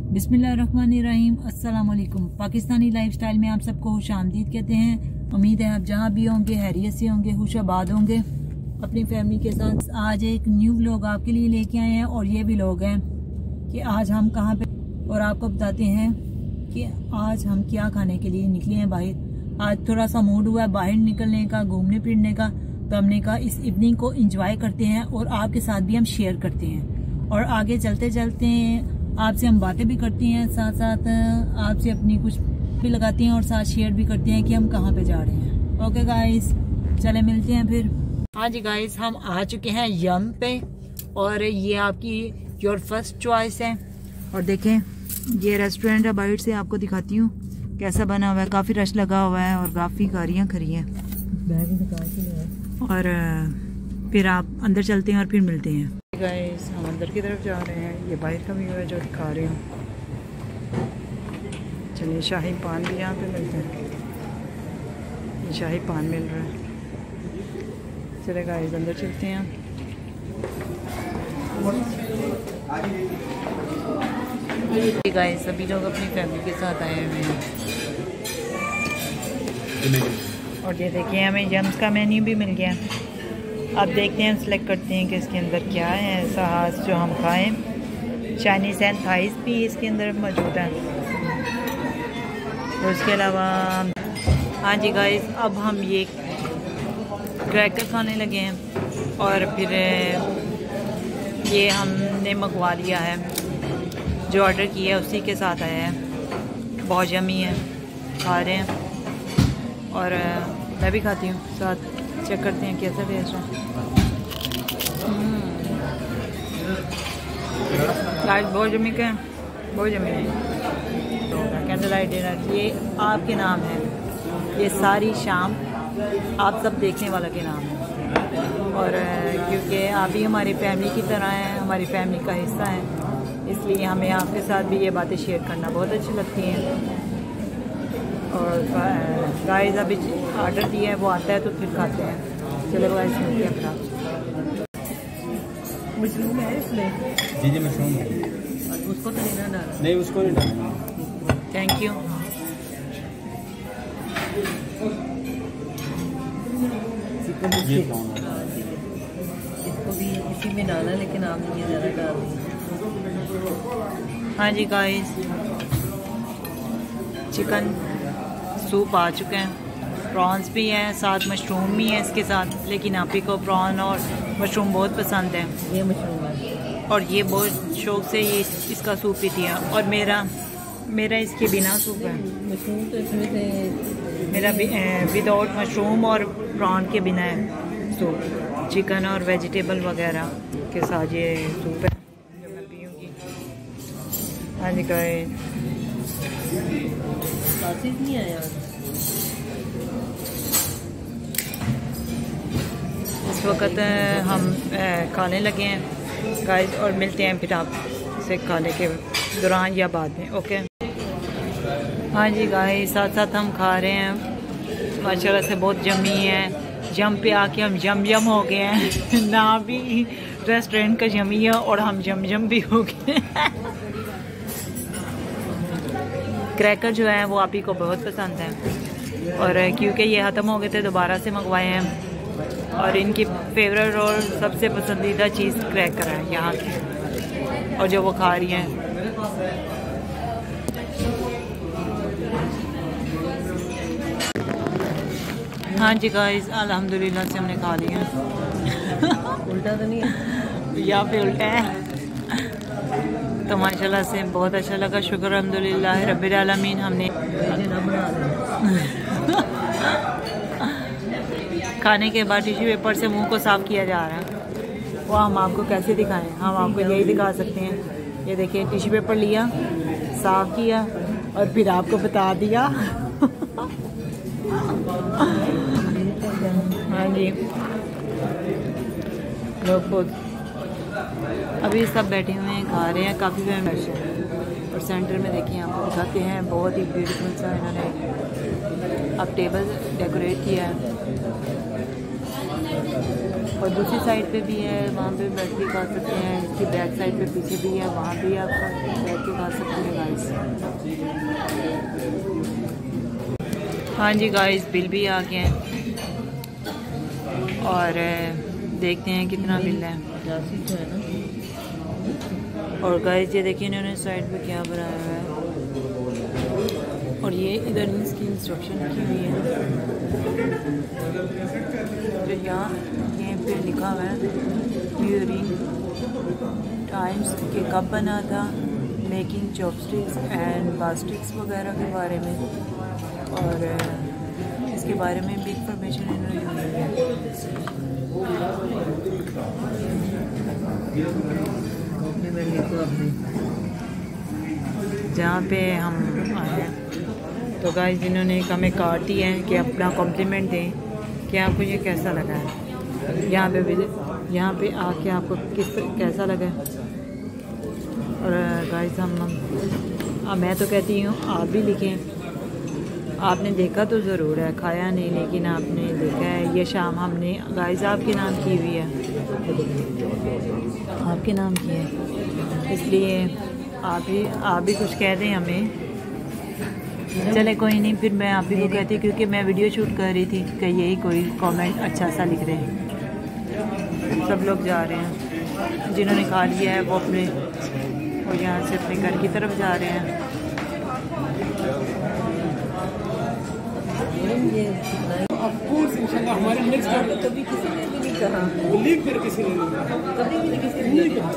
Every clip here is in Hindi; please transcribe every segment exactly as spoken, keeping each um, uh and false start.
बिस्मिल्लाहिर्रहमानिर्रहीम। अस्सलाम वालेकुम। पाकिस्तानी लाइफस्टाइल में आप सबको खुशामदीद कहते हैं। उम्मीद है आप जहाँ भी होंगे हैरियत से होंगे, खुशाबाद होंगे अपनी फैमिली के साथ। आज एक न्यू व्लॉग आपके लिए लेके आए हैं और ये भी व्लॉग है कि आज हम कहाँ पे, और आपको बताते हैं कि आज हम क्या खाने के लिए निकले हैं बाहर। आज थोड़ा सा मूड हुआ है बाहर निकलने का, घूमने फिरने का, तो हमने कहा इस इवनिंग को एंजॉय करते हैं और आपके साथ भी हम शेयर करते हैं। और आगे चलते चलते आपसे हम बातें भी करते हैं, साथ साथ आपसे अपनी कुछ भी लगाते हैं और साथ शेयर भी करते हैं कि हम कहाँ पे जा रहे हैं। ओके गाइस, चले मिलते हैं फिर। हाँ जी गाइस, हम आ चुके हैं यम पे और ये आपकी योर फर्स्ट चॉइस है। और देखें ये रेस्टोरेंट है, बाहर से आपको दिखाती हूँ कैसा बना हुआ है। काफ़ी रश लगा हुआ है और काफ़ी गाड़ियाँ खड़ी हैं। और फिर आप अंदर चलते हैं और फिर मिलते हैं। गाइस हम अंदर की तरफ जा रहे हैं। ये बाहर का व्यू है जो दिखा रही हूँ। चलिए शाही पान भी यहाँ पे मिलते हैं। ये शाही पान मिल रहा है। चले गाइस अंदर चलते हैं। गाइस सभी लोग अपनी फैमिली के साथ आए हुए हैं। और ये देखिए हमें यम्स का मेन्यू भी मिल गया। अब देखते हैं, हम सेलेक्ट करते हैं कि इसके अंदर क्या है ऐसा खास जो हम खाएं। चाइनीज़ एंड थाइस भी इसके अंदर मौजूद है। और उसके अलावा हाँ जी गाइस, अब हम ये क्रैकर खाने लगे हैं। और फिर ये हमने मंगवा लिया है, जो ऑर्डर किया है उसी के साथ आया है। बहुत यम्मी है, खा रहे हैं और मैं भी खाती हूँ साथ। चेक करते हैं कैसा टेस्ट है। लाइट बहुत जमी के बहुत जमी है। कैंडल लाइट डिनर ये आपके नाम है, ये सारी शाम आप सब देखने वाला के नाम है। और क्योंकि आप भी हमारी फैमिली की तरह हैं, हमारी फैमिली का हिस्सा हैं, इसलिए हमें आपके साथ भी ये बातें शेयर करना बहुत अच्छी लगती हैं। और गाइस अभी ऑर्डर दिया है, वो आता है तो फिर खाते हैं। चलो गाइस मिलते हैं फिर। मशरूम है इसमें? जी जी मशरूम है। उसको तो नहीं ना डालना? नहीं उसको नहीं डालना। Thank you. इसको भी इसी में डाला, लेकिन आपने ये ज़्यादा डाल दी। हाँ जी गाइस, चिकन सूप आ चुके हैं, प्रॉन्स भी हैं, साथ मशरूम भी हैं इसके साथ। लेकिन आप ही को प्रॉन और मशरूम बहुत पसंद है। ये मशरूम है और ये बहुत शौक से ये इसका सूप पीती है। और मेरा मेरा इसके बिना सूप है। मशरूम तो इसमें से मेरा विदाउट मशरूम और प्रॉन के बिना है सूप। चिकन और वेजिटेबल वगैरह के साथ ये सूप है जो मैं पीऊँगी। हाँ जी गाइस, नहीं आया इस वक्त हम खाने लगे हैं गाइस, और मिलते हैं फिर आप से खाने के दौरान या बाद में। ओके हाँ जी गाइस, साथ साथ हम खा रहे हैं। माशाल्लाह से बहुत जमी है। जम पे आके हम जम जम हो गए हैं। ना भी रेस्टोरेंट का जमी है और हम जम जम भी हो गए। क्रैकर जो है वो आप ही को बहुत पसंद है और क्योंकि ये ख़त्म हो गए थे दोबारा से मंगवाए हैं। और इनकी फेवरेट और सबसे पसंदीदा चीज़ क्रैकर है यहाँ की, और जो वो खा रही हैं। हाँ जी गाइस, अल्हम्दुलिल्लाह से हमने खा लिया। उल्टा तो नहीं है? यहाँ पे उल्टा है। तो माशाल्लाह से बहुत अच्छा लगा। शुक्र अल्हम्दुलिल्लाह रब्बिल आलमीन। हमने खाने के बाद टिश्यू पेपर से मुंह को साफ़ किया जा रहा है। वो हम आपको कैसे दिखाएं? हम आपको यही दिखा सकते हैं। ये देखिए टिश्यू पेपर लिया, साफ़ किया और फिर आपको बता दिया। हाँ जी, लोग बहुत अभी सब बैठे हुए हैं, खा रहे हैं। काफ़ी फेमस है। और सेंटर में देखिए आपको दिखाते हैं, बहुत ही ब्यूटीफुल सा इन्होंने अब टेबल डेकोरेट किया है। और दूसरी साइड पे भी है, वहाँ पे बैठ के खा सकते हैं। इसकी बैक साइड पे पीछे भी है, वहाँ भी आप बैठ के खा सकते हैं। हाँ जी गाइस, बिल भी आ गए हैं और देखते हैं कितना बिल है। और गाइस ये देखिए इन्होंने साइड पे क्या बनाया हुआ है और ये इधर इसकी इंस्ट्रक्शन की हुई है। तो यहाँ ये पे लिखा हुआ है ड्यूरिंग टाइम्स के कब बना था, मेकिंग चॉपस्टिक्स एंड बास्टिक्स वगैरह के बारे में, और इसके बारे में भी इंफॉर्मेशन इन्होंने दी है। जहाँ पे हम आए हैं तो गाइस इन्होंने एक हमें कार्ड दिया है कि अपना कॉम्प्लीमेंट दें कि आपको ये कैसा लगा है। यहाँ पे भी यहाँ पे आके आपको किस कैसा लगा है। और गाइस हम अब मैं तो कहती हूँ आप भी लिखें। आपने देखा तो ज़रूर है, खाया नहीं, लेकिन आपने देखा है। ये शाम हमने गाइस आपके नाम की हुई है, आपके नाम की है, इसलिए आप ही आप भी कुछ कह दें हमें। चले कोई नहीं, फिर मैं आप ही को कहती क्योंकि मैं वीडियो शूट कर रही थी कि यही कोई कमेंट अच्छा सा लिख रहे हैं। सब लोग जा रहे हैं, जिन्होंने खा लिया है वो अपने और यहाँ से अपने घर की तरफ जा रहे हैं। हमारे नेक्स्ट कभी किसी ने भी नहीं कहा, लीव फिर किसी ने कभी भी किसी ने नहीं कहा।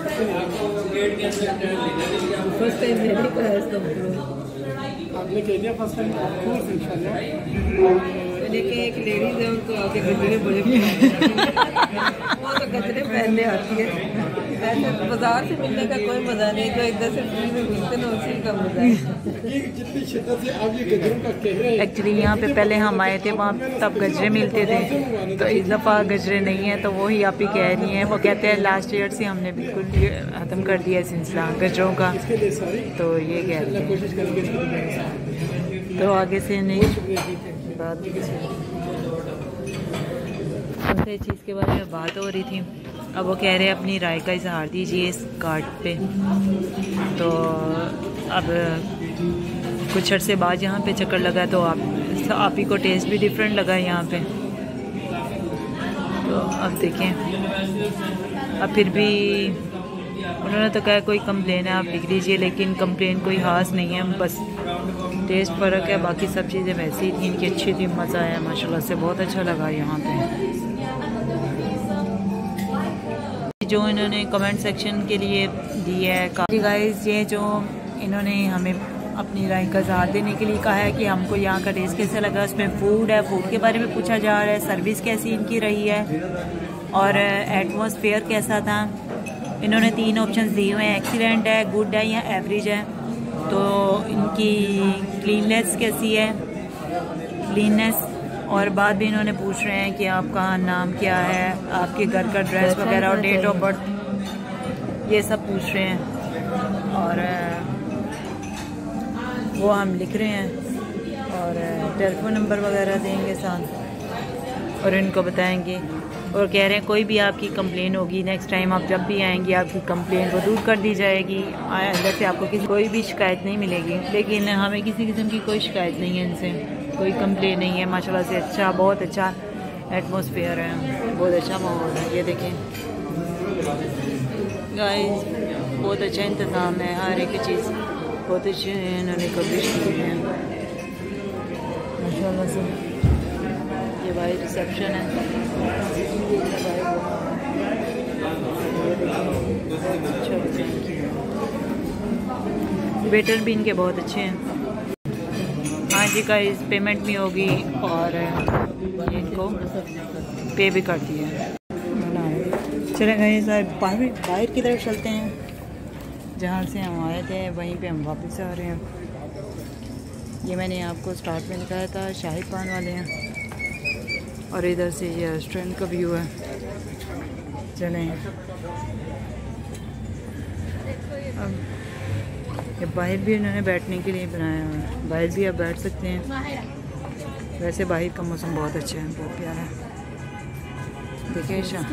फर्स्ट टाइम मैंने कहा इसका मतलब आपने कह दिया फर्स्ट टाइम ऑफकोर्स इंशाल्लाह। मैंने कि एक लेडीज है उनको आके गजरे बड़े वो तो गजरे पहनने आती है। ऐसे बाजार से मिलने का कोई मज़ा नहीं, जो इधर से फ्री में मिलते ना उसी का मज़ा है। जितनी शिद्दत से आप ये गजरों का कह रहे हैं। एक्चुअली यहाँ पे पहले हम आए थे, वहाँ तब गजरे मिलते थे, तो इस दफ़ा गजरे नहीं है। तो वही आप ही कह रही हैं, वो कहते हैं लास्ट ईयर से हमने बिल्कुल ख़त्म कर दिया सिलसिला गजरों का, तो ये कह रहे हैं। तो आगे से नहीं बात उनसे चीज़ के बारे में बात हो रही थी। अब वो कह रहे हैं अपनी राय का इजहार दीजिए इस कार्ड पे। तो अब कुछ अर्से बाद यहाँ पे चक्कर लगा तो आप आप ही को टेस्ट भी डिफरेंट लगा यहाँ पे। तो अब देखें, अब फिर भी उन्होंने तो कहा कोई कंप्लेन है आप लिख लीजिए, लेकिन कंप्लेन कोई खास नहीं है, बस टेस्ट फ़र्क है। बाकी सब चीज़ें वैसी ही थी, इनकी अच्छी थी, मज़ा आया माशाल्लाह से, बहुत अच्छा लगा यहाँ पे। जो इन्होंने कमेंट सेक्शन के लिए दी है काफ़ी गाइस, ये जो इन्होंने हमें अपनी राय का इज़हार देने के लिए कहा है कि हमको यहाँ का टेस्ट कैसा लगा। उसमें फ़ूड है, फूड के बारे में पूछा जा रहा है, सर्विस कैसी इनकी रही है और एटमॉस्फेयर कैसा था। इन्होंने तीन ऑप्शंस दिए हुए हैं, एक्सीलेंट है, गुड है या एवरेज है। तो इनकी क्लीननेस कैसी है, क्लीननेस, और बाद भी इन्होंने पूछ रहे हैं कि आपका नाम क्या है, आपके घर का एड्रेस वगैरह और डेट ऑफ बर्थ, ये सब पूछ रहे हैं। और वो हम लिख रहे हैं और टेलीफोन नंबर वगैरह देंगे साथ और इनको बताएंगे। और कह रहे हैं कोई भी आपकी कंप्लेन होगी नेक्स्ट टाइम आप जब भी आएंगी आपकी कंप्लेन वो दूर कर दी जाएगी। अंदर से आपको किसी कोई भी शिकायत नहीं मिलेगी, लेकिन हमें किसी किस्म की कोई शिकायत नहीं है, इनसे कोई कंप्लेन नहीं है। माशाल्लाह से अच्छा, बहुत अच्छा एटमॉस्फेयर है, बहुत अच्छा माहौल है। ये देखें गाइस, बहुत अच्छा इंतज़ाम है, हर एक चीज़ बहुत अच्छी इन्होंने कोशिश की है माशाल्लाह से। ये भाई रिसेप्शन है, वेटर भी इनके बहुत अच्छे हैं। हाँ जी गाइस, पेमेंट भी होगी और ये इनको पे भी कर दिया। चले गए सर, बाहर बाहर की तरफ चलते हैं, जहाँ से हम आए थे वहीं पे हम वापस आ रहे हैं। ये मैंने आपको स्टार्ट में दिखाया था, शाहिद पान वाले हैं, और इधर से ये रेस्टोरेंट का व्यू है। चलें, अब ये बाहर भी इन्होंने बैठने के लिए बनाया हुआ है, बाहर भी आप बैठ सकते हैं। वैसे बाहर का मौसम बहुत अच्छा है, बहुत प्यारा है। देखिए शाह,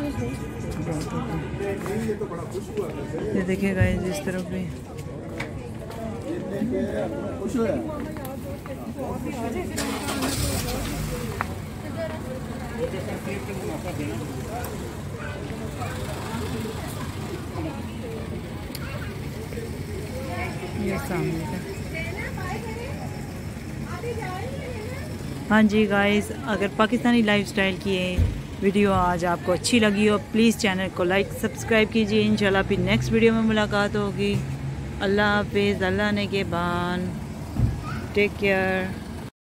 ये देखिए गाइस, इस तरफ भी ये सामने का। हाँ जी गाइस, अगर पाकिस्तानी लाइफस्टाइल की वीडियो आज आपको अच्छी लगी हो प्लीज़ चैनल को लाइक सब्सक्राइब कीजिए। इंशाल्लाह फिर नेक्स्ट वीडियो में मुलाकात होगी। अल्लाह हाफिज़, अल्लाह ने के बान, टेक केयर।